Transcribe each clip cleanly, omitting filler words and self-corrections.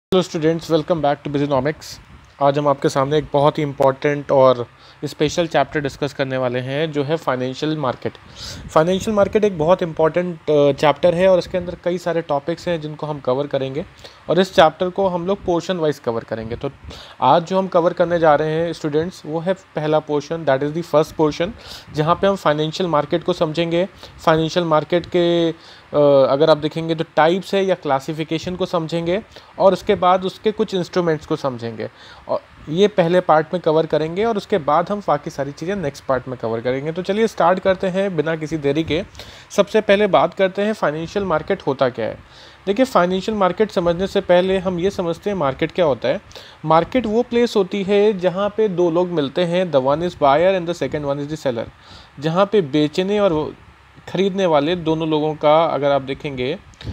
Hello students, welcome back to Bijnomics. आज हम आपके सामने एक बहुत ही इम्पॉर्टेंट और स्पेशल चैप्टर डिस्कस करने वाले हैं जो है फाइनेंशियल मार्केट। फाइनेंशियल मार्केट एक बहुत इंपॉर्टेंट चैप्टर है और इसके अंदर कई सारे टॉपिक्स हैं जिनको हम कवर करेंगे और इस चैप्टर को हम लोग पोर्शन वाइज कवर करेंगे। तो आज जो हम कवर करने जा रहे हैं स्टूडेंट्स, वो है पहला portion, that is the first portion, जहाँ पे हम फाइनेंशियल मार्केट को समझेंगे। फाइनेंशियल मार्केट के अगर आप देखेंगे तो टाइप्स है या क्लासिफिकेशन को समझेंगे और उसके बाद उसके कुछ इंस्ट्रूमेंट्स को समझेंगे। और ये पहले पार्ट में कवर करेंगे और उसके बाद हम बाकी सारी चीज़ें नेक्स्ट पार्ट में कवर करेंगे। तो चलिए स्टार्ट करते हैं बिना किसी देरी के। सबसे पहले बात करते हैं फाइनेंशियल मार्केट होता क्या है। देखिए, फाइनेंशियल मार्केट समझने से पहले हम ये समझते हैं मार्केट क्या होता है। मार्केट वो प्लेस होती है जहाँ पे दो लोग मिलते हैं, the one is buyer and the second one is the seller. जहाँ पे बेचने और खरीदने वाले दोनों लोगों का अगर आप देखेंगे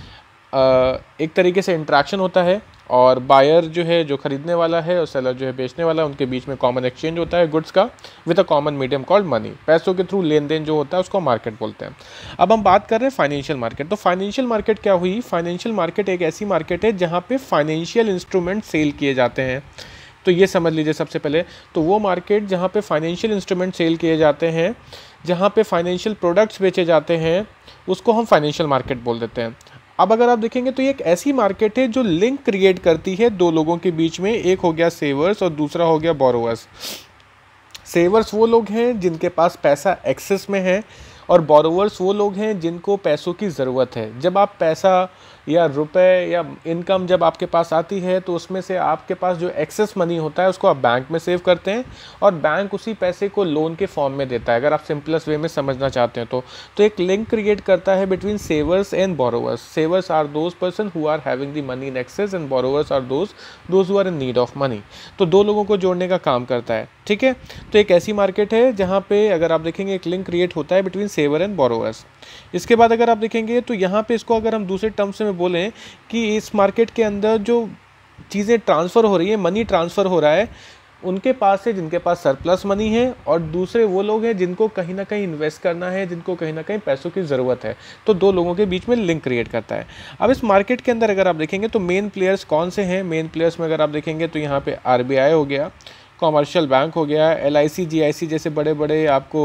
एक तरीके से इंटरेक्शन होता है, और बायर जो है जो खरीदने वाला है और सेलर जो है बेचने वाला है, उनके बीच में कॉमन एक्सचेंज होता है गुड्स का with a common medium called money. पैसों के थ्रू लेन देन जो होता है उसको मार्केट बोलते हैं। अब हम बात कर रहे हैं फाइनेंशियल मार्केट। तो फाइनेंशियल मार्केट क्या हुई? फाइनेंशियल मार्केट एक ऐसी मार्केट है जहाँ पे फाइनेंशियल इंस्ट्रूमेंट सेल किए जाते हैं। तो ये समझ लीजिए सबसे पहले, तो वो मार्केट जहाँ पे फाइनेंशियल इंस्ट्रूमेंट सेल किए जाते हैं, जहाँ पे फाइनेंशियल प्रोडक्ट्स बेचे जाते हैं, उसको हम फाइनेंशियल मार्केट बोल देते हैं। अब अगर आप देखेंगे तो ये एक ऐसी मार्केट है जो लिंक क्रिएट करती है दो लोगों के बीच में। एक हो गया सेवर्स और दूसरा हो गया बोरोवर्स। सेवर्स वो लोग हैं जिनके पास पैसा एक्सेस में है, और बोरोवर्स वो लोग हैं जिनको पैसों की ज़रूरत है। जब आप पैसा या रुपए या इनकम जब आपके पास आती है तो उसमें से आपके पास जो एक्सेस मनी होता है उसको आप बैंक में सेव करते हैं और बैंक उसी पैसे को लोन के फॉर्म में देता है, अगर आप सिंपलेस्ट वे में समझना चाहते हैं तो एक लिंक क्रिएट करता है between savers and borrowers. Savers are those person who are having the money in excess and borrowers are those who are in need of money. तो दो लोगों को जोड़ने का काम करता है, ठीक है। तो एक ऐसी मार्केट है जहाँ पे अगर आप देखेंगे एक लिंक क्रिएट होता है बिटवीन सेवर एंड बोरोवर्स। इसके बाद अगर आप देखेंगे तो यहाँ पे इसको अगर हम दूसरे टर्म्स में बोलें कि इस मार्केट के अंदर जो चीज़ें ट्रांसफ़र हो रही है, मनी ट्रांसफ़र हो रहा है, उनके पास है जिनके पास सरप्लस मनी है, और दूसरे वो लोग हैं जिनको कहीं ना कहीं इन्वेस्ट करना है, जिनको कहीं ना कहीं पैसों की ज़रूरत है। तो दो लोगों के बीच में लिंक क्रिएट करता है। अब इस मार्केट के अंदर अगर आप देखेंगे तो मेन प्लेयर्स कौन से हैं? मेन प्लेयर्स में अगर आप देखेंगे तो यहाँ पे RBI हो गया, कॉमर्शियल बैंक हो गया, LIC GIC जैसे बड़े बड़े आपको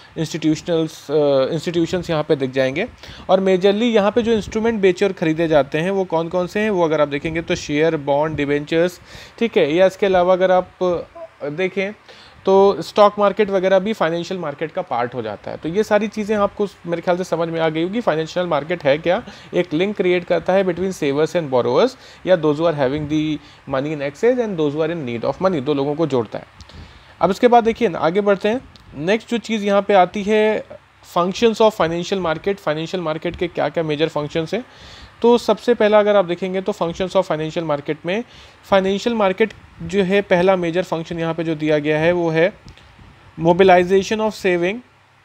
इंस्टीट्यूशंस यहाँ पे दिख जाएंगे। और मेजरली यहाँ पे जो इंस्ट्रूमेंट बेचे और ख़रीदे जाते हैं वो कौन कौन से हैं? वो अगर आप देखेंगे तो शेयर, बॉन्ड, डिबेंचर्स, ठीक है। या इसके अलावा अगर आप देखें तो स्टॉक मार्केट वगैरह भी फाइनेंशियल मार्केट का पार्ट हो जाता है। तो ये सारी चीज़ें आपको मेरे ख्याल से समझ में आ गई होगी। फाइनेंशियल मार्केट है क्या? एक लिंक क्रिएट करता है बिटवीन सेवर्स एंड बोरोवर्स, या those who are having the money in excess and those who are in need of money. दो लोगों को जोड़ता है। अब इसके बाद देखिए ना, आगे बढ़ते हैं। नेक्स्ट जो चीज़ यहाँ पे आती है, functions of financial market. Financial market के क्या क्या मेजर फंक्शंस हैं? तो सबसे पहला अगर आप देखेंगे तो फंक्शंस ऑफ फाइनेंशियल मार्केट में, फाइनेंशियल मार्केट जो है पहला मेजर फंक्शन यहाँ पे जो दिया गया है वो है mobilisation of saving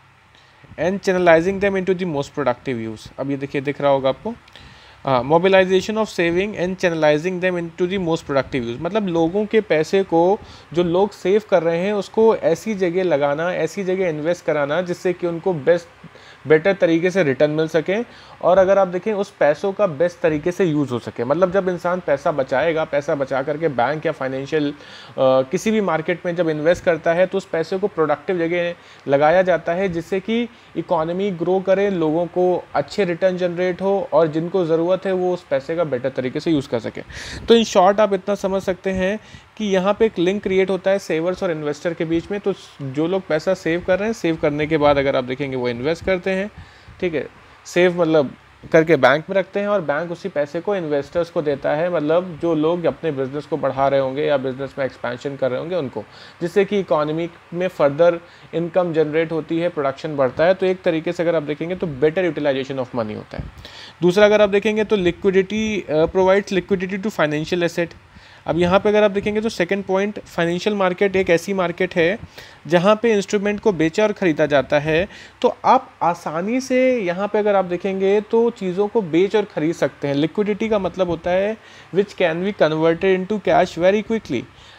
and channelising them into the most productive use. अब ये देखिए, दिख रहा होगा आपको, mobilisation of saving and channelising them into the most productive use. मतलब लोगों के पैसे को जो लोग सेव कर रहे हैं उसको ऐसी जगह लगाना, ऐसी जगह इन्वेस्ट कराना जिससे कि उनको बेटर तरीके से रिटर्न मिल सके, और अगर आप देखें उस पैसों का बेस्ट तरीके से यूज़ हो सके। मतलब जब इंसान पैसा बचाएगा, पैसा बचा करके बैंक या फाइनेंशियल किसी भी मार्केट में जब इन्वेस्ट करता है तो उस पैसे को प्रोडक्टिव जगह लगाया जाता है जिससे कि इकोनॉमी ग्रो करे, लोगों को अच्छे रिटर्न जनरेट हो, और जिनको ज़रूरत है वो उस पैसे का बेटर तरीके से यूज़ कर सके। तो इन शॉर्ट आप इतना समझ सकते हैं कि यहाँ पे एक लिंक क्रिएट होता है सेवर्स और इन्वेस्टर के बीच में। तो जो लोग पैसा सेव कर रहे हैं, सेव करने के बाद अगर आप देखेंगे वो इन्वेस्ट करते हैं, ठीक है। सेव मतलब करके बैंक में रखते हैं और बैंक उसी पैसे को इन्वेस्टर्स को देता है, मतलब जो लोग अपने बिजनेस को बढ़ा रहे होंगे या बिजनेस में एक्सपेंशन कर रहे होंगे उनको, जिससे कि इकोनॉमी में फर्दर इनकम जनरेट होती है, प्रोडक्शन बढ़ता है। तो एक तरीके से अगर आप देखेंगे तो बेटर यूटिलाइजेशन ऑफ मनी होता है। दूसरा अगर आप देखेंगे तो liquidity provides liquidity to financial asset. अब यहाँ पे अगर आप देखेंगे तो सेकंड पॉइंट, फाइनेंशियल मार्केट एक ऐसी मार्केट है जहाँ पे इंस्ट्रूमेंट को बेचा और ख़रीदा जाता है। तो आप आसानी से यहाँ पे अगर आप देखेंगे तो चीज़ों को बेच और ख़रीद सकते हैं। लिक्विडिटी का मतलब होता है which can be converted into cash very quickly.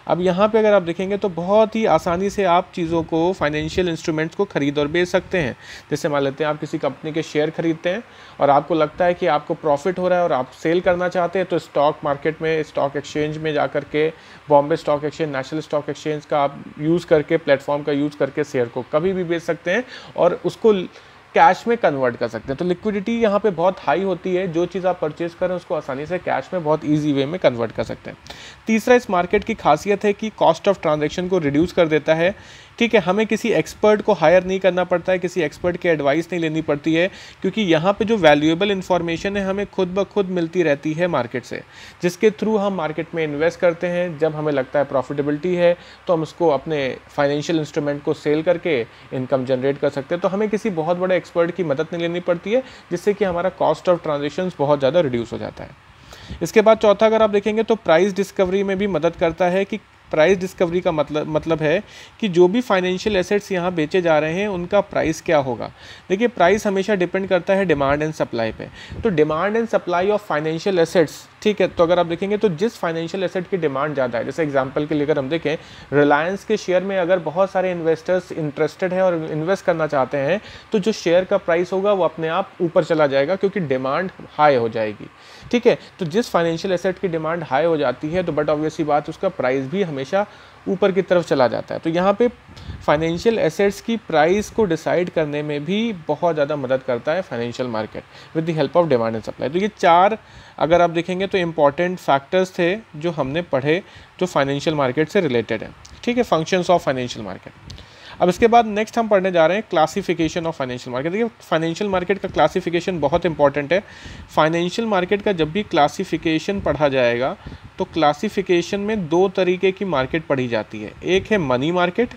अब यहाँ पे अगर आप देखेंगे तो बहुत ही आसानी से आप चीज़ों को, फाइनेंशियल इंस्ट्रूमेंट्स को खरीद और बेच सकते हैं। जैसे मान लेते हैं आप किसी कंपनी के शेयर खरीदते हैं और आपको लगता है कि आपको प्रॉफिट हो रहा है और आप सेल करना चाहते हैं, तो स्टॉक मार्केट में, स्टॉक एक्सचेंज में जा करके, Bombay stock exchange, national stock exchange का आप यूज़ करके, प्लेटफॉर्म का यूज़ करके शेयर को कभी भी बेच सकते हैं और उसको कैश में कन्वर्ट कर सकते हैं। तो लिक्विडिटी यहाँ पे बहुत हाई होती है, जो चीज़ आप परचेज करें उसको आसानी से कैश में बहुत इजी वे में कन्वर्ट कर सकते हैं। तीसरा इस मार्केट की खासियत है कि कॉस्ट ऑफ ट्रांजैक्शन को रिड्यूस कर देता है। ठीक है, हमें किसी एक्सपर्ट को हायर नहीं करना पड़ता है, किसी एक्सपर्ट की एडवाइस नहीं लेनी पड़ती है, क्योंकि यहाँ पे जो वैल्यूएबल इन्फॉर्मेशन है हमें खुद ब खुद मिलती रहती है मार्केट से, जिसके थ्रू हम मार्केट में इन्वेस्ट करते हैं। जब हमें लगता है प्रॉफिटेबिलिटी है तो हम उसको अपने फाइनेंशियल इंस्ट्रूमेंट को सेल करके इनकम जनरेट कर सकते हैं। तो हमें किसी बहुत बड़े एक्सपर्ट की मदद नहीं लेनी पड़ती है, जिससे कि हमारा कॉस्ट ऑफ ट्रांजेक्शन्स बहुत ज़्यादा रिड्यूस हो जाता है। इसके बाद चौथा अगर आप देखेंगे तो प्राइस डिस्कवरी में भी मदद करता है। कि प्राइस डिस्कवरी का मतलब है कि जो भी फाइनेंशियल एसेट्स यहाँ बेचे जा रहे हैं उनका प्राइस क्या होगा। देखिए, प्राइस हमेशा डिपेंड करता है डिमांड एंड सप्लाई पे। तो demand and supply of financial assets, ठीक है, तो अगर आप देखेंगे तो जिस फाइनेंशियल एसेट की डिमांड ज़्यादा है, जैसे एग्जांपल के लिए अगर हम देखें, रिलायंस के शेयर में अगर बहुत सारे इन्वेस्टर्स इंटरेस्टेड हैं और इन्वेस्ट करना चाहते हैं, तो जो शेयर का प्राइस होगा वो अपने आप ऊपर चला जाएगा, क्योंकि डिमांड हाई हो जाएगी। ठीक है, तो जिस फाइनेंशियल एसेट की डिमांड हाई हो जाती है तो बट ऑब्वियसली बात, उसका प्राइस भी हमेशा ऊपर की तरफ चला जाता है। तो यहाँ पे फाइनेंशियल एसेट्स की प्राइस को डिसाइड करने में भी बहुत ज़्यादा मदद करता है financial market with the help of demand and supply. तो ये चार अगर आप देखेंगे तो इम्पॉर्टेंट फैक्टर्स थे जो हमने पढ़े, जो फाइनेंशियल मार्केट से रिलेटेड है। ठीक है, फंक्शंस ऑफ फाइनेंशियल मार्केट। अब इसके बाद नेक्स्ट हम पढ़ने जा रहे हैं क्लासिफिकेशन ऑफ फाइनेंशियल मार्केट। देखिए, फाइनेंशियल मार्केट का क्लासिफिकेशन बहुत इंपॉर्टेंट है। फाइनेंशियल मार्केट का जब भी क्लासिफिकेशन पढ़ा जाएगा तो क्लासिफिकेशन में दो तरीके की मार्केट पढ़ी जाती है। एक है मनी मार्केट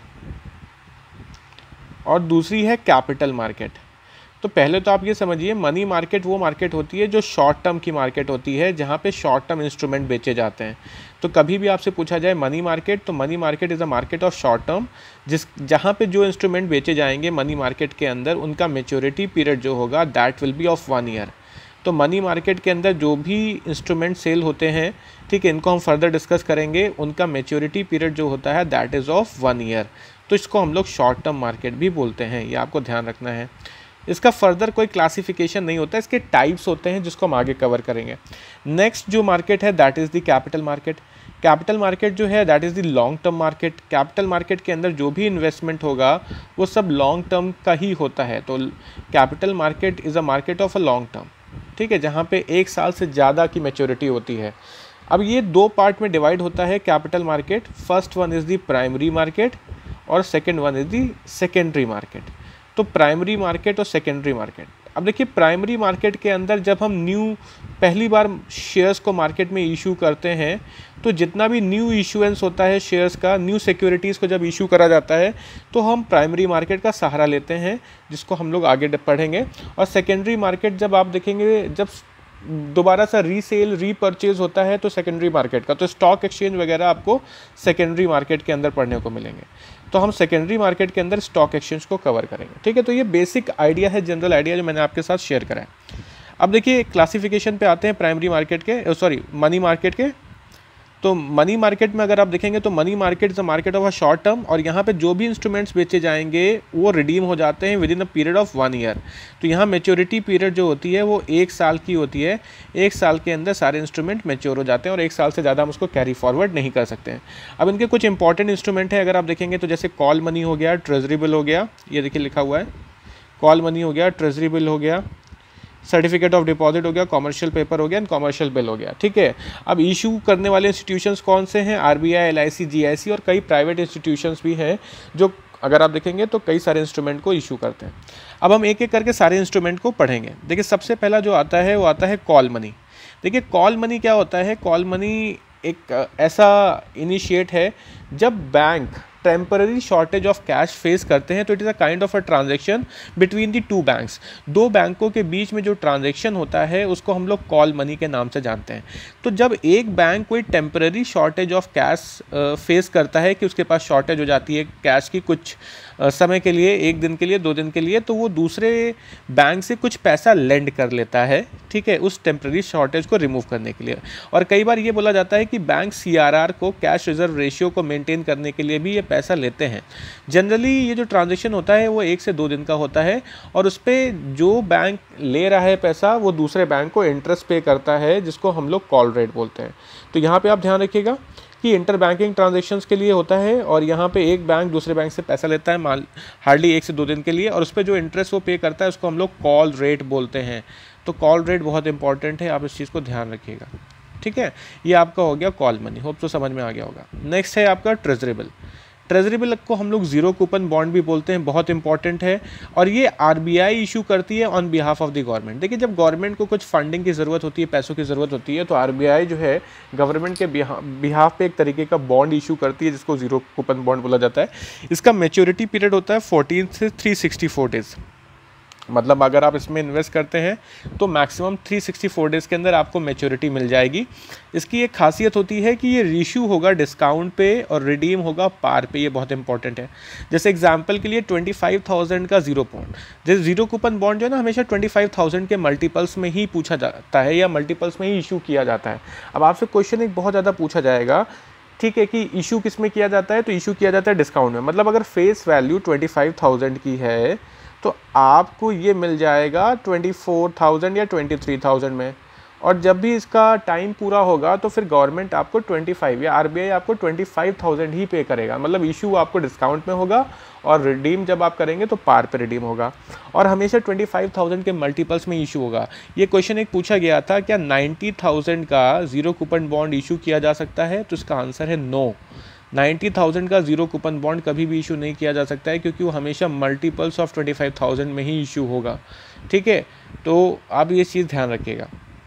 और दूसरी है कैपिटल मार्केट। तो पहले तो आप ये समझिए, मनी मार्केट वो मार्केट होती है जो शॉर्ट टर्म की मार्केट होती है, जहाँ पे शॉर्ट टर्म इंस्ट्रूमेंट बेचे जाते हैं। तो कभी भी आपसे पूछा जाए मनी मार्केट, तो money market is a market of short term, जहाँ पे जो इंस्ट्रूमेंट बेचे जाएंगे मनी मार्केट के अंदर, उनका मेच्योरिटी पीरियड जो होगा that will be of 1 year. तो मनी मार्केट के अंदर जो भी इंस्ट्रूमेंट सेल होते हैं, ठीक है, इनको हम फर्दर डिस्कस करेंगे, उनका मेच्योरिटी पीरियड जो होता है दैट इज़ ऑफ 1 ईयर। तो इसको हम लोग शॉर्ट टर्म मार्केट भी बोलते हैं, ये आपको ध्यान रखना है। इसका फर्दर कोई क्लासिफिकेशन नहीं होता, इसके टाइप्स होते हैं जिसको हम आगे कवर करेंगे। नेक्स्ट जो मार्केट है that is the capital market. Capital market जो है that is the long term market. Capital market के अंदर जो भी इन्वेस्टमेंट होगा वो सब लॉन्ग टर्म का ही होता है। तो capital market is a market of a long term, ठीक है, जहाँ पे 1 साल से ज़्यादा की मैच्योरिटी होती है। अब ये दो पार्ट में डिवाइड होता है capital market. First one is the primary market और second one is the secondary market. तो प्राइमरी मार्केट और सेकेंडरी मार्केट, अब देखिए प्राइमरी मार्केट के अंदर जब हम पहली बार शेयर्स को मार्केट में इशू करते हैं, तो जितना भी न्यू इशूएंस होता है शेयर्स का, न्यू सिक्योरिटीज़ को जब इशू करा जाता है तो हम प्राइमरी मार्केट का सहारा लेते हैं, जिसको हम लोग आगे पढ़ेंगे। और सेकेंडरी मार्केट जब आप देखेंगे, जब दोबारा सा रीसेल रीपरचेज होता है तो सेकेंडरी मार्केट का, तो स्टॉक एक्सचेंज वगैरह आपको सेकेंडरी मार्केट के अंदर पढ़ने को मिलेंगे। तो हम सेकेंडरी मार्केट के अंदर स्टॉक एक्सचेंज को कवर करेंगे। ठीक है, तो ये बेसिक आइडिया है, जनरल आइडिया जो मैंने आपके साथ शेयर करा है। अब देखिए क्लासिफिकेशन पे आते हैं प्राइमरी मार्केट के, मनी मार्केट के। तो मनी मार्केट में अगर आप देखेंगे तो money market is a market of a short term, और यहाँ पे जो भी इंस्ट्रूमेंट्स बेचे जाएंगे वो रिडीम हो जाते हैं within a period of 1 year. तो यहाँ मेच्योरिटी पीरियड जो होती है वो 1 साल की होती है। 1 साल के अंदर सारे इंस्ट्रूमेंट मेच्योर हो जाते हैं और 1 साल से ज़्यादा हम उसको कैरी फॉरवर्ड नहीं कर सकते हैं। अब इनके कुछ इंपॉर्टेंट इंस्ट्रूमेंट है अगर आप देखेंगे तो, जैसे कॉल मनी हो गया, ट्रेजरी बिल हो गया, ये देखिए लिखा हुआ है, कॉल मनी हो गया, ट्रेजरी बिल हो गया, सर्टिफिकेट ऑफ डिपॉजिट हो गया, कॉमर्शियल पेपर हो गया एंड कॉमर्शियल बिल हो गया। ठीक है, अब इशू करने वाले इंस्टीट्यूशंस कौन से हैं? आरबीआई, एलआईसी, जीआईसी और कई प्राइवेट इंस्टीट्यूशंस भी हैं जो अगर आप देखेंगे तो कई सारे इंस्ट्रूमेंट को इशू करते हैं। अब हम एक एक करके सारे इंस्ट्रूमेंट को पढ़ेंगे। देखिए सबसे पहला जो आता है वो आता है कॉल मनी। देखिए कॉल मनी क्या होता है? कॉल मनी एक ऐसा इनिशिएट है जब bank temporary shortage of cash face करते हैं तो it is a kind of a transaction between the two banks. दो बैंकों के बीच में जो ट्रांजेक्शन होता है उसको हम लोग कॉल मनी के नाम से जानते हैं। तो जब एक बैंक कोई temporary shortage of cash face करता है कि उसके पास शॉर्टेज हो जाती है कैश की कुछ समय के लिए, 1 दिन के लिए, 2 दिन के लिए, तो वो दूसरे बैंक से कुछ पैसा लेंड कर लेता है, ठीक है, उस टेम्पररी शॉर्टेज को रिमूव करने के लिए। और कई बार ये बोला जाता है कि बैंक CRR को, कैश रिजर्व रेशियो को मेंटेन करने के लिए भी ये पैसा लेते हैं। जनरली ये जो ट्रांजेक्शन होता है वो 1 से 2 दिन का होता है और उस पर जो बैंक ले रहा है पैसा वो दूसरे बैंक को इंटरेस्ट पे करता है, जिसको हम लोग कॉल रेट बोलते हैं। तो यहाँ पे आप ध्यान रखिएगा कि इंटर बैंकिंग ट्रांजेक्शन्स के लिए होता है और यहाँ पे एक बैंक दूसरे बैंक से पैसा लेता है हार्डली 1 से 2 दिन के लिए, और उस पर जो इंटरेस्ट वो पे करता है उसको हम लोग कॉल रेट बोलते हैं। तो कॉल रेट बहुत इंपॉर्टेंट है, आप इस चीज़ को ध्यान रखिएगा, ठीक है। ये आपका हो गया कॉल मनी, होप तो समझ में आ गया होगा। नेक्स्ट है आपका ट्रेजरी बिल। ट्रेजरी बिल को हम लोग जीरो कूपन बॉन्ड भी बोलते हैं, बहुत इंपॉर्टेंट है और ये RBI इशू करती है on behalf of the government. देखिए जब गवर्नमेंट को कुछ फंडिंग की ज़रूरत होती है, पैसों की ज़रूरत होती है, तो RBI जो है गवर्नमेंट के बिहाफ पे एक तरीके का बॉन्ड इशू करती है जिसको जीरो कूपन बॉन्ड बोला जाता है। इसका मैच्योरिटी पीरियड होता है 14 से 364 डेज़। मतलब अगर आप इसमें इन्वेस्ट करते हैं तो मैक्सिमम 364 डेज़ के अंदर आपको मैच्योरिटी मिल जाएगी। इसकी एक खासियत होती है कि ये रीशू होगा डिस्काउंट पे और रिडीम होगा पार पे, ये बहुत इंपॉर्टेंट है। जैसे एग्जांपल के लिए 25,000 का जीरो बॉन्ड, जैसे जीरो कूपन बॉन्ड जो है ना हमेशा 25,000 के मल्टीपल्स में ही पूछा जाता है या मल्टीपल्स में ही इशू किया जाता है। अब आपसे क्वेश्चन एक बहुत ज़्यादा पूछा जाएगा, ठीक है, कि इशू किस में किया जाता है, तो इशू किया जाता है डिस्काउंट में। मतलब अगर फेस वैल्यू 25,000 की है तो आपको ये मिल जाएगा 24,000 या 23,000 में, और जब भी इसका टाइम पूरा होगा तो फिर गवर्नमेंट आपको 25 या RBI आपको 25,000 ही पे करेगा। मतलब इशू आपको डिस्काउंट में होगा और रिडीम जब आप करेंगे तो पार पे रिडीम होगा, और हमेशा 25,000 के मल्टीपल्स में इशू होगा। ये क्वेश्चन एक पूछा गया था, क्या 90,000 का जीरो कूपन बॉन्ड इशू किया जा सकता है, तो इसका आंसर है नो। 90,000 का जीरो कूपन बॉन्ड कभी भी इशू नहीं किया जा सकता है क्योंकि वो हमेशा मल्टीपल्स ऑफ 25,000 में ही इशू होगा, ठीक है। तो आप ये चीज़ ध्यान रखिएगा।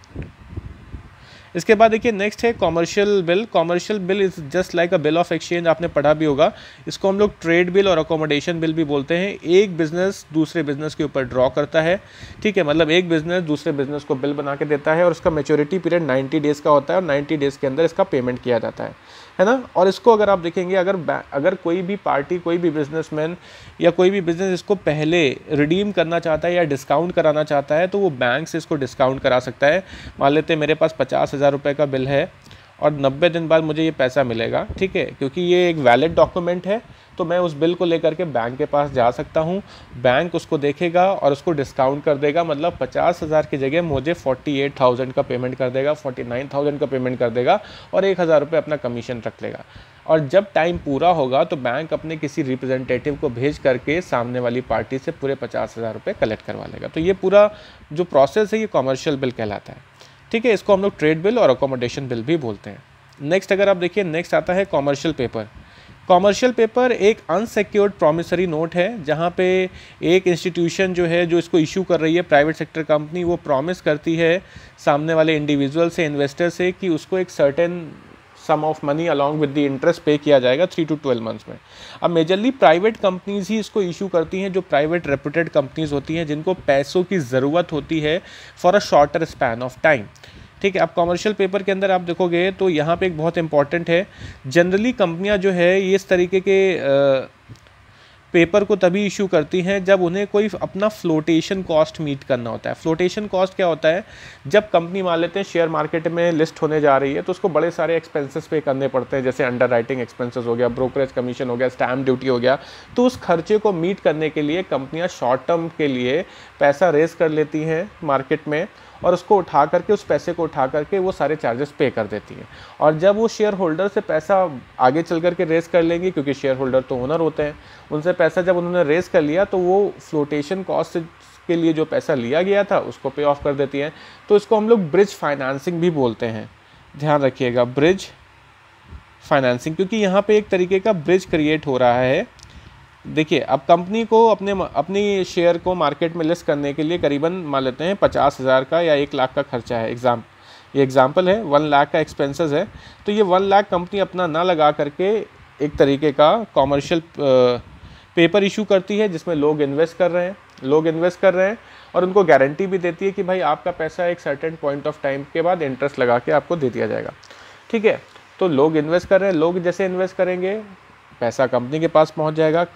इसके बाद देखिए नेक्स्ट है commercial bill. Commercial bill is just like a bill of exchange, आपने पढ़ा भी होगा। इसको हम लोग ट्रेड बिल और अकोमोडेशन बिल भी बोलते हैं। एक बिजनेस दूसरे बिजनेस के ऊपर ड्रॉ करता है, ठीक है, मतलब एक बिजनेस दूसरे बिजनेस को बिल बना के देता है और उसका मैच्योरिटी पीरियड 90 डेज़ का होता है और 90 डेज़ के अंदर इसका पेमेंट किया जाता है ना। और इसको अगर आप देखेंगे, अगर कोई भी पार्टी, कोई भी बिजनेसमैन या कोई भी बिजनेस इसको पहले रिडीम करना चाहता है या डिस्काउंट कराना चाहता है तो वो बैंक से इसको डिस्काउंट करा सकता है। मान लेते हैं मेरे पास 50,000 रुपये का बिल है और 90 दिन बाद मुझे ये पैसा मिलेगा, ठीक है, क्योंकि ये एक वैलिड डॉक्यूमेंट है, तो मैं उस बिल को लेकर के बैंक के पास जा सकता हूँ। बैंक उसको देखेगा और उसको डिस्काउंट कर देगा, मतलब 50,000 की जगह मुझे 48,000 का पेमेंट कर देगा, 49,000 का पेमेंट कर देगा और 1,000 रुपये अपना कमीशन रख लेगा। और जब टाइम पूरा होगा तो बैंक अपने किसी रिप्रेजेंटेटिव को भेज करके सामने वाली पार्टी से पूरे 50,000 रुपये कलेक्ट करवा लेगा। तो ये पूरा जो प्रोसेस है ये कॉमर्शियल बिल कहलाता है, ठीक है। इसको हम लोग ट्रेड बिल और अकोमोडेशन बिल भी बोलते हैं। नेक्स्ट अगर आप देखिए, नेक्स्ट आता है कॉमर्शियल पेपर। कॉमर्शियल पेपर एक अनसिक्योर्ड प्रॉमिसरी नोट है जहाँ पे एक इंस्टीट्यूशन जो है जो इसको इशू कर रही है, प्राइवेट सेक्टर कंपनी, वो प्रॉमिस करती है सामने वाले इंडिविजुअल से, इन्वेस्टर से, कि उसको एक certain sum of money along with the interest pay किया जाएगा 3 to 12 मंथ्स में। अब मेजरली प्राइवेट कंपनीज ही इसको इशू करती हैं, जो प्राइवेट रेपुटेड कंपनीज होती हैं जिनको पैसों की ज़रूरत होती है for a shorter span of time, ठीक है। अब कॉमर्शियल पेपर के अंदर आप देखोगे तो यहाँ पे एक बहुत इंपॉर्टेंट है, जनरली कंपनियाँ जो है ये इस तरीके के पेपर को तभी इशू करती हैं जब उन्हें कोई अपना फ्लोटेशन कॉस्ट मीट करना होता है। फ्लोटेशन कॉस्ट क्या होता है, जब कंपनी मान लेते हैं शेयर मार्केट में लिस्ट होने जा रही है तो उसको बड़े सारे एक्सपेंसेस पे करने पड़ते हैं, जैसे अंडर राइटिंग एक्सपेंसेस हो गया, ब्रोकरेज कमीशन हो गया, स्टैम्प ड्यूटी हो गया। तो उस खर्चे को मीट करने के लिए कंपनियां शॉर्ट टर्म के लिए पैसा रेज कर लेती हैं मार्केट में और उसको उठा करके, उस पैसे को उठा करके वो सारे चार्जेस पे कर देती हैं। और जब वो शेयर होल्डर से पैसा आगे चल करके रेस कर लेंगी, क्योंकि शेयर होल्डर तो ओनर होते हैं, उनसे पैसा जब उन्होंने रेस कर लिया तो वो फ्लोटेशन कॉस्ट के लिए जो पैसा लिया गया था उसको पे ऑफ कर देती हैं। तो इसको हम लोग ब्रिज फाइनेंसिंग भी बोलते हैं, ध्यान रखिएगा, ब्रिज फाइनेंसिंग, क्योंकि यहाँ पे एक तरीके का ब्रिज क्रिएट हो रहा है। देखिए अब कंपनी को अपनी शेयर को मार्केट में लिस्ट करने के लिए करीबन मान लेते हैं 50,000 का या 1 लाख का खर्चा है। ये एग्जाम्पल है, 1 लाख का एक्सपेंसेस है। तो ये 1 लाख कंपनी अपना ना लगा करके एक तरीके का कॉमर्शियल पेपर इशू करती है जिसमें लोग इन्वेस्ट कर रहे हैं और उनको गारंटी भी देती है कि भाई आपका पैसा एक सर्टेन पॉइंट ऑफ टाइम के बाद इंटरेस्ट लगा के आपको दे दिया जाएगा। ठीक है, तो लोग इन्वेस्ट कर रहे हैं, लोग जैसे इन्वेस्ट करेंगे पैसा कंपनी के पास पहुंच जाएगा।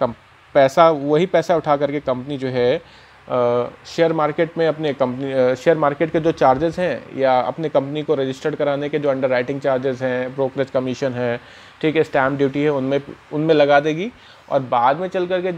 वही पैसा उठा करके कंपनी जो है शेयर मार्केट में अपने शेयर मार्केट के जो चार्जेस हैं या अपने कंपनी को रजिस्टर्ड कराने के जो अंडर राइटिंग चार्जेस हैं, ब्रोकरेज कमीशन है, ठीक है, स्टैम्प ड्यूटी है, उनमें लगा देगी। और बाद में चल करके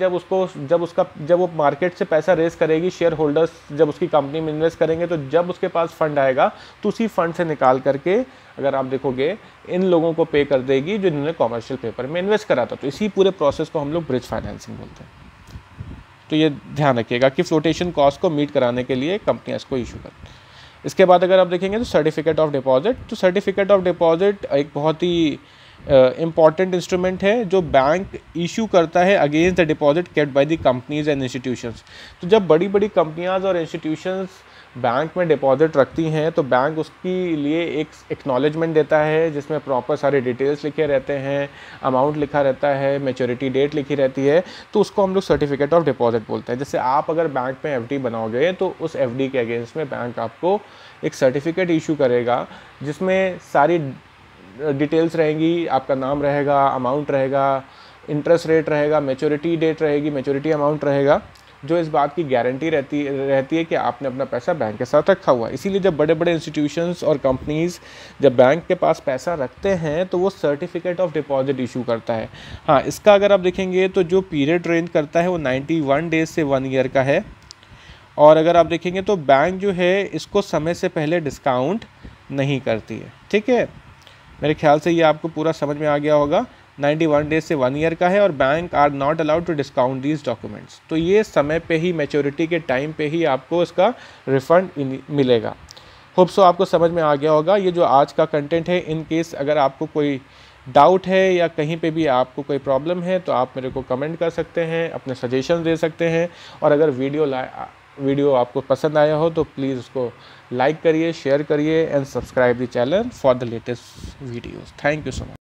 जब वो मार्केट से पैसा रेस करेगी, शेयर होल्डर्स जब उसकी कंपनी में इन्वेस्ट करेंगे, तो जब उसके पास फंड आएगा तो उसी फंड से निकाल करके अगर आप देखोगे इन लोगों को पे कर देगी जो इन्होंने कॉमर्शियल पेपर में इन्वेस्ट करा था। तो इसी पूरे प्रोसेस को हम लोग ब्रिज फाइनेंसिंग बोलते हैं। तो ये ध्यान रखिएगा कि फ्लोटेशन कॉस्ट को मीट कराने के लिए कंपनियां इसको इशू करती हैं। इसके बाद अगर आप देखेंगे तो सर्टिफिकेट ऑफ डिपॉजिट, तो सर्टिफिकेट ऑफ डिपॉजिट एक बहुत ही इम्पॉर्टेंट इंस्ट्रूमेंट है जो बैंक इशू करता है against the deposit kept by the companies and institutions. तो जब बड़ी बड़ी कंपनियां और इंस्टीट्यूशंस बैंक में डिपॉजिट रखती हैं तो बैंक उसके लिए एक एक्नॉलेजमेंट देता है जिसमें प्रॉपर सारे डिटेल्स लिखे रहते हैं, अमाउंट लिखा रहता है, मैच्योरिटी डेट लिखी रहती है, तो उसको हम लोग सर्टिफिकेट ऑफ डिपॉजिट बोलते हैं। जैसे आप अगर बैंक में एफडी बनाओगे तो उस एफडी के अगेंस्ट में बैंक आपको एक सर्टिफिकेट इशू करेगा जिसमें सारी डिटेल्स रहेंगी, आपका नाम रहेगा, अमाउंट रहेगा, इंटरेस्ट रेट रहेगा, मैच्योरिटी डेट रहेगी, मैच्योरिटी अमाउंट रहेगा, जो इस बात की गारंटी रहती है कि आपने अपना पैसा बैंक के साथ रखा हुआ है। इसीलिए जब बड़े बड़े इंस्टीट्यूशंस और कंपनीज़ जब बैंक के पास पैसा रखते हैं तो वो सर्टिफिकेट ऑफ डिपॉजिट इशू करता है। हाँ, इसका अगर आप देखेंगे तो जो पीरियड रेंज करता है वो 91 डेज से 1 ईयर का है। और अगर आप देखेंगे तो बैंक जो है इसको समय से पहले डिस्काउंट नहीं करती है। ठीक है, मेरे ख्याल से ये आपको पूरा समझ में आ गया होगा। 91 डेज से 1 ईयर का है और bank are not allowed to discount these documents. तो ये समय पे ही, मैच्योरिटी के टाइम पे ही आपको इसका रिफ़ंड मिलेगा। होप सो आपको समझ में आ गया होगा। ये जो आज का कंटेंट है, इन केस अगर आपको कोई डाउट है या कहीं पे भी आपको कोई प्रॉब्लम है तो आप मेरे को कमेंट कर सकते हैं, अपने सजेशन दे सकते हैं। और अगर वीडियो आपको पसंद आया हो तो प्लीज़ उसको लाइक करिए, शेयर करिए and subscribe the channel for the latest videos. Thank you so much.